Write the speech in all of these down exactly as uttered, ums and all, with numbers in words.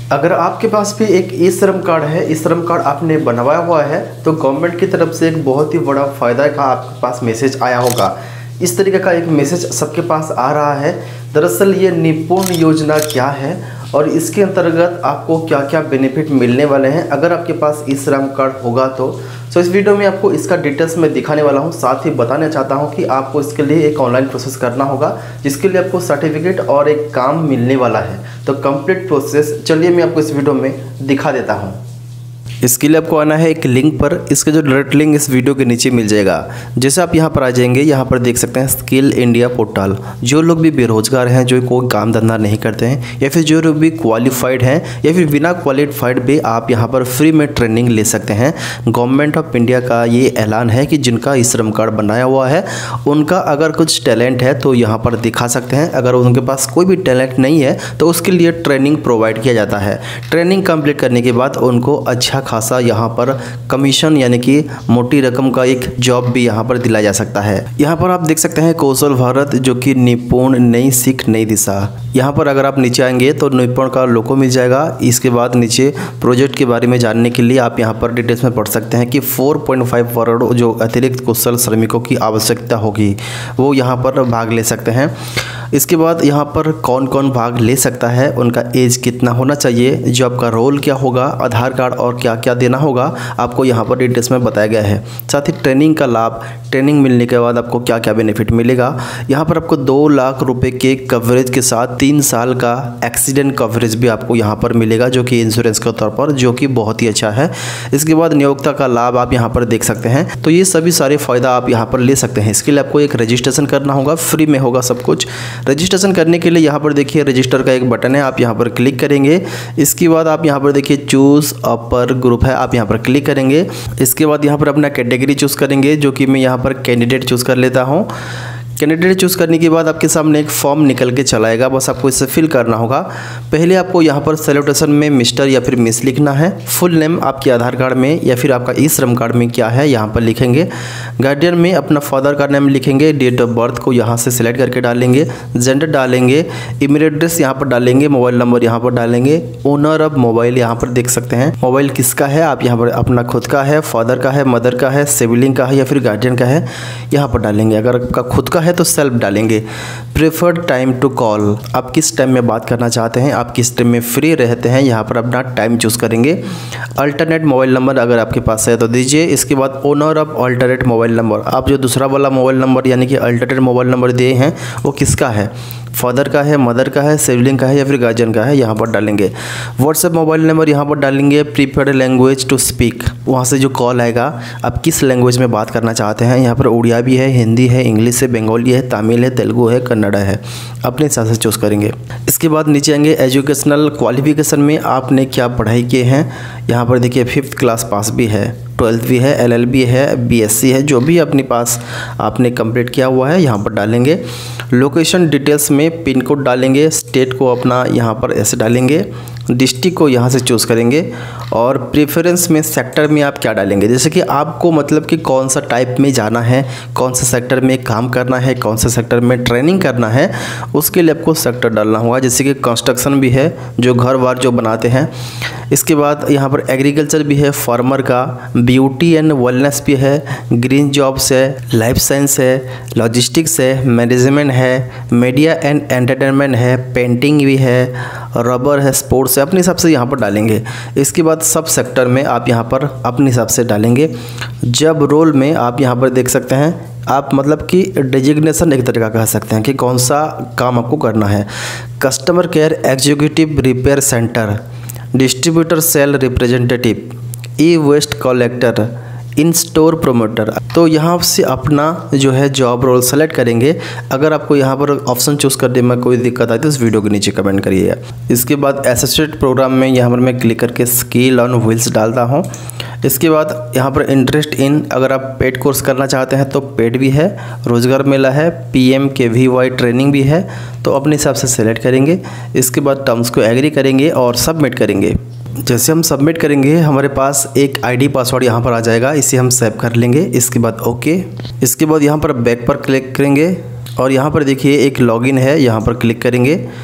अगर आपके पास भी एक ई श्रम कार्ड है, ई श्रम कार्ड आपने बनवाया हुआ है, तो गवर्नमेंट की तरफ से एक बहुत ही बड़ा फ़ायदा का आपके पास मैसेज आया होगा। इस तरीके का एक मैसेज सबके पास आ रहा है। दरअसल ये निपुण योजना क्या है और इसके अंतर्गत आपको क्या क्या बेनिफिट मिलने वाले हैं अगर आपके पास ई श्रम कार्ड होगा तो। सो इस वीडियो में आपको इसका डिटेल्स में दिखाने वाला हूं, साथ ही बताना चाहता हूं कि आपको इसके लिए एक ऑनलाइन प्रोसेस करना होगा जिसके लिए आपको सर्टिफिकेट और एक काम मिलने वाला है। तो कंप्लीट प्रोसेस चलिए मैं आपको इस वीडियो में दिखा देता हूं। इसके लिए आपको आना है एक लिंक पर, इसका जो डायरेक्ट लिंक इस वीडियो के नीचे मिल जाएगा। जैसे आप यहाँ पर आ जाएंगे, यहाँ पर देख सकते हैं स्किल इंडिया पोर्टल। जो लोग भी बेरोजगार हैं, जो कोई काम धंधा नहीं करते हैं, या फिर जो लोग भी क्वालिफाइड हैं या फिर बिना क्वालिफाइड भी आप यहाँ पर फ्री में ट्रेनिंग ले सकते हैं। गवर्नमेंट ऑफ इंडिया का ये ऐलान है कि जिनका ई श्रम कार्ड बनाया हुआ है उनका अगर कुछ टैलेंट है तो यहाँ पर दिखा सकते हैं। अगर उनके पास कोई भी टैलेंट नहीं है तो उसके लिए ट्रेनिंग प्रोवाइड किया जाता है। ट्रेनिंग कंप्लीट करने के बाद उनको अच्छा खासा यहाँ पर कमीशन यानी कि मोटी रकम का एक जॉब भी यहाँ पर दिलाया जा सकता है। यहाँ पर आप देख सकते हैं कौशल भारत, जो कि निपुण नई सीख नई दिशा। यहाँ पर अगर आप नीचे आएंगे तो निपुण का लोगो मिल जाएगा। इसके बाद नीचे प्रोजेक्ट के बारे में जानने के लिए आप यहाँ पर डिटेल्स में पढ़ सकते हैं कि चार पॉइंट पाँच करोड़ जो अतिरिक्त कुशल श्रमिकों की आवश्यकता होगी वो यहाँ पर भाग ले सकते हैं। इसके बाद यहाँ पर कौन कौन भाग ले सकता है, उनका एज कितना होना चाहिए, जॉब का रोल क्या होगा, आधार कार्ड और क्या क्या देना होगा, आपको यहाँ पर डिटेल्स में बताया गया है। साथ ही ट्रेनिंग का लाभ, ट्रेनिंग मिलने के बाद आपको क्या क्या बेनिफिट मिलेगा। यहाँ पर आपको दो लाख रुपए के कवरेज के साथ तीन साल का एक्सीडेंट कवरेज भी आपको यहाँ पर मिलेगा, जो कि इंश्योरेंस के तौर पर, जो कि बहुत ही अच्छा है। इसके बाद नियोक्ता का लाभ आप यहाँ पर देख सकते हैं। तो ये सभी सारे फ़ायदा आप यहाँ पर ले सकते हैं। इसके लिए आपको एक रजिस्ट्रेशन करना होगा, फ्री में होगा सब कुछ। रजिस्ट्रेशन करने के लिए यहाँ पर देखिए रजिस्टर का एक बटन है, आप यहाँ पर क्लिक करेंगे। इसके बाद आप यहाँ पर देखिए चूज़ अपर ग्रुप है, आप यहाँ पर क्लिक करेंगे। इसके बाद यहाँ पर अपना कैटेगरी चूज़ करेंगे, जो कि मैं यहाँ पर कैंडिडेट चूज़ कर लेता हूँ। कैंडिडेट चूज़ करने के बाद आपके सामने एक फॉर्म निकल के चला आएगा, बस आपको इसे फिल करना होगा। पहले आपको यहाँ पर सैल्यूटेशन में मिस्टर या फिर मिस लिखना है। फुल नेम आपके आधार कार्ड में या फिर आपका ई श्रम कार्ड में क्या है यहाँ पर लिखेंगे। गार्डियन में अपना फादर का नेम लिखेंगे। डेट ऑफ बर्थ को यहाँ से सिलेक्ट करके डालेंगे। जेंडर डालेंगे। ईमेल एड्रेस यहाँ पर डालेंगे। मोबाइल नंबर यहाँ पर डालेंगे। ओनर ऑफ मोबाइल यहाँ पर देख सकते हैं, मोबाइल किसका है, आप यहाँ पर अपना खुद का है, फादर का है, मदर का है, सिबलिंग का है या फिर गार्जियन का है, यहाँ पर डालेंगे। अगर आपका खुद का है तो सेल्फ डालेंगे। प्रेफर्ड टाइम टू कॉल, आप किस टाइम में बात करना चाहते हैं, आप किस टाइम में फ्री रहते हैं, यहाँ पर अपना टाइम चूज करेंगे। अल्टरनेट मोबाइल नंबर अगर आपके पास है तो दीजिए। इसके बाद owner of alternate mobile number, आप जो दूसरा वाला मोबाइल नंबर यानी कि अल्टरनेट मोबाइल नंबर दिए हैं वो किसका है, फादर का है, मदर का है, सिबलिंग का है या फिर गार्जियन का है, यहाँ पर डालेंगे। व्हाट्सएप मोबाइल नंबर यहाँ पर डालेंगे। प्रीफर्ड लैंग्वेज टू स्पीक, वहाँ से जो कॉल आएगा आप किस लैंग्वेज में बात करना चाहते हैं, यहाँ पर उड़िया भी है, हिंदी है, इंग्लिश है, बंगाली है, तमिल है, तेलुगु है, कन्नड़ा है, अपने हिसाब से चूज़ करेंगे। इसके बाद नीचे आएंगे एजुकेशनल क्वालिफिकेशन में आपने क्या पढ़ाई किए हैं। यहाँ पर देखिए फिफ्थ क्लास पास भी है, ट्वेल्थ भी है, एलएलबी है, बीएससी है, जो भी अपने पास आपने कंप्लीट किया हुआ है यहाँ पर डालेंगे। लोकेशन डिटेल्स में पिन कोड डालेंगे। स्टेट को अपना यहाँ पर ऐसे डालेंगे। डिस्ट्रिक्ट को यहाँ से चूज़ करेंगे और प्रेफरेंस में सेक्टर में आप क्या डालेंगे, जैसे कि आपको मतलब कि कौन सा टाइप में जाना है, कौन सा सेक्टर में काम करना है, कौन सा सेक्टर में ट्रेनिंग करना है, उसके लिए आपको सेक्टर डालना होगा। जैसे कि कंस्ट्रक्शन भी है, जो घर वार जो बनाते हैं। इसके बाद यहाँ पर एग्रीकल्चर भी है, फार्मर का, ब्यूटी एंड वेलनेस भी है, ग्रीन जॉब्स है, लाइफ साइंस है, लॉजिस्टिक्स है, मैनेजमेंट है, मीडिया एंड एंटरटेनमेंट है, पेंटिंग भी है, रबर है, स्पोर्ट्स है, अपने हिसाब से यहाँ पर डालेंगे। इसके बाद सब सेक्टर में आप यहाँ पर अपने हिसाब से डालेंगे। जब रोल में आप यहाँ पर देख सकते हैं, आप मतलब कि डेजिग्नेशन एक तरीका कह सकते हैं कि कौन सा काम आपको करना है। Customer care executive repair centre, distributor sale representative, e waste collector, in store promoter. तो यहाँ से अपना जो है जॉब रोल सेलेक्ट करेंगे। अगर आपको यहाँ पर ऑप्शन चूज़ करने में कोई दिक्कत आए तो इस वीडियो के नीचे कमेंट करिए। इसके बाद एसोसिएट प्रोग्राम में यहाँ पर मैं क्लिक करके स्किल ऑन व्हील्स डालता हूँ। इसके बाद यहाँ पर इंटरेस्ट इन, अगर आप पेड कोर्स करना चाहते हैं तो पेड भी है, रोजगार मेला है, P M K V Y training भी है, तो अपने हिसाब से सेलेक्ट करेंगे। इसके बाद टर्म्स को एग्री करेंगे और सबमिट करेंगे। जैसे हम सबमिट करेंगे हमारे पास एक आईडी पासवर्ड यहाँ पर आ जाएगा, इसे हम सेव कर लेंगे। इसके बाद ओके। इसके बाद यहाँ पर बैक पर क्लिक करेंगे और यहाँ पर देखिए एक लॉगिन है, यहाँ पर क्लिक करेंगे।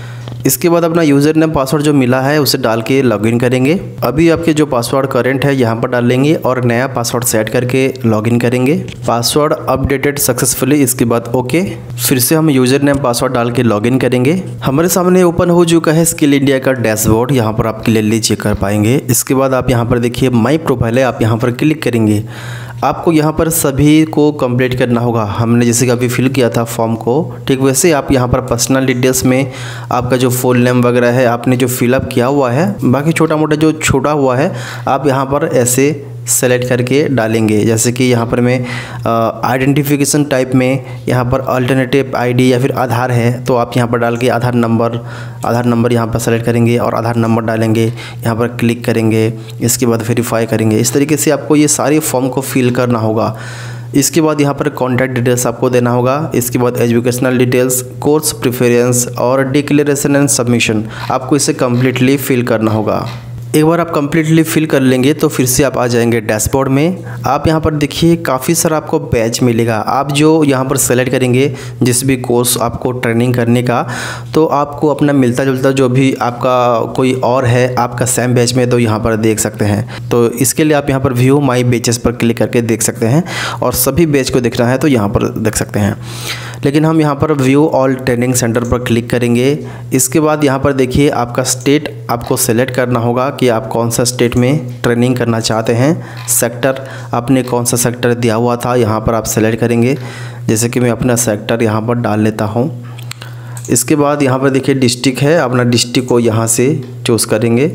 इसके बाद अपना यूज़र नेम पासवर्ड जो मिला है उसे डाल के लॉगिन करेंगे। अभी आपके जो पासवर्ड करेंट है यहाँ पर डाल लेंगे और नया पासवर्ड सेट करके लॉगिन करेंगे। पासवर्ड अपडेटेड सक्सेसफुली, इसके बाद ओके। फिर से हम यूज़र नेम पासवर्ड डाल के लॉगिन करेंगे। हमारे सामने ओपन हो चुका है स्किल इंडिया का डैशबोर्ड, यहाँ पर आप क्लियरली चेक कर पाएंगे। इसके बाद आप यहाँ पर देखिए माई प्रोफाइल है, आप यहाँ पर क्लिक करेंगे। आपको यहाँ पर सभी को कंप्लीट करना होगा। हमने जैसे कि अभी फिल किया था फॉर्म को, ठीक वैसे आप यहाँ पर पर्सनल डिटेल्स में आपका जो फुल नेम वगैरह है आपने जो फिलअप किया हुआ है, बाकी छोटा मोटा जो छोटा हुआ है आप यहाँ पर ऐसे सेलेक्ट करके डालेंगे। जैसे कि यहाँ पर मैं आइडेंटिफिकेशन टाइप में यहाँ पर अल्टरनेटिव आईडी या फिर आधार है तो आप यहाँ पर डाल के आधार नंबर आधार नंबर यहाँ पर सेलेक्ट करेंगे और आधार नंबर डालेंगे, यहाँ पर क्लिक करेंगे। इसके बाद वेरीफाई करेंगे। इस तरीके से आपको ये सारी फॉर्म को फिल करना होगा। इसके बाद यहाँ पर कॉन्टैक्ट डिटेल्स आपको देना होगा। इसके बाद एजुकेशनल डिटेल्स, कोर्स प्रेफरेंस और डिक्लेरेशन एंड सबमिशन आपको इसे कम्प्लीटली फिल करना होगा। एक बार आप कम्प्लीटली फिल कर लेंगे तो फिर से आप आ जाएंगे डैशबोर्ड में। आप यहाँ पर देखिए काफ़ी सारा आपको बैच मिलेगा। आप जो यहाँ पर सेलेक्ट करेंगे जिस भी कोर्स आपको ट्रेनिंग करने का, तो आपको अपना मिलता जुलता जो भी आपका कोई और है आपका सेम बैच में तो यहाँ पर देख सकते हैं। तो इसके लिए आप यहाँ पर व्यू माई बैचेस पर क्लिक करके देख सकते हैं और सभी बैच को देखना है तो यहाँ पर देख सकते हैं। लेकिन हम यहाँ पर व्यू ऑल ट्रेनिंग सेंटर पर क्लिक करेंगे। इसके बाद यहाँ पर देखिए आपका स्टेट आपको सेलेक्ट करना होगा कि आप कौन सा स्टेट में ट्रेनिंग करना चाहते हैं। सेक्टर आपने कौन सा सेक्टर दिया हुआ था यहाँ पर आप सेलेक्ट करेंगे। जैसे कि मैं अपना सेक्टर यहाँ पर डाल लेता हूँ। इसके बाद यहाँ पर देखिए डिस्ट्रिक्ट है, अपना डिस्ट्रिक्ट को यहाँ से चूज़ करेंगे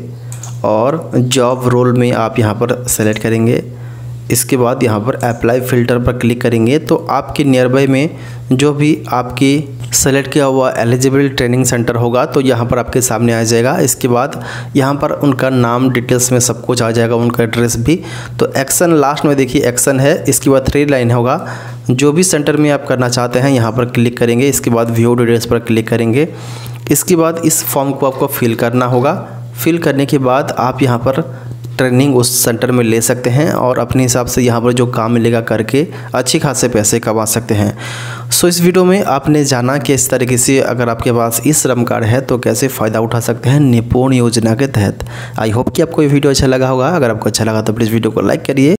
और जॉब रोल में आप यहाँ पर सेलेक्ट करेंगे। इसके बाद यहाँ पर अप्लाई फ़िल्टर पर क्लिक करेंगे तो आपके नियर बाय में जो भी आपकी सेलेक्ट किया हुआ एलिजिबल ट्रेनिंग सेंटर होगा तो यहाँ पर आपके सामने आ जाएगा। इसके बाद यहाँ पर उनका नाम डिटेल्स में सब कुछ आ जाएगा, उनका एड्रेस भी। तो एक्शन लास्ट में देखिए एक्शन है। इसके बाद थ्री लाइन होगा, जो भी सेंटर में आप करना चाहते हैं यहाँ पर क्लिक करेंगे। इसके बाद व्यू डिटेल्स पर क्लिक करेंगे। इसके बाद इस फॉर्म को आपको फिल करना होगा। फिल करने के बाद आप यहाँ पर ट्रेनिंग उस सेंटर में ले सकते हैं और अपने हिसाब से यहाँ पर जो काम मिलेगा करके अच्छी खासे पैसे कमा सकते हैं। सो इस वीडियो में आपने जाना कि इस तरीके से अगर आपके पास ई श्रम कार्ड है तो कैसे फ़ायदा उठा सकते हैं निपुण योजना के तहत। आई होप कि आपको ये वीडियो अच्छा लगा होगा। अगर आपको अच्छा लगा तो प्लीज़ वीडियो को लाइक करिए।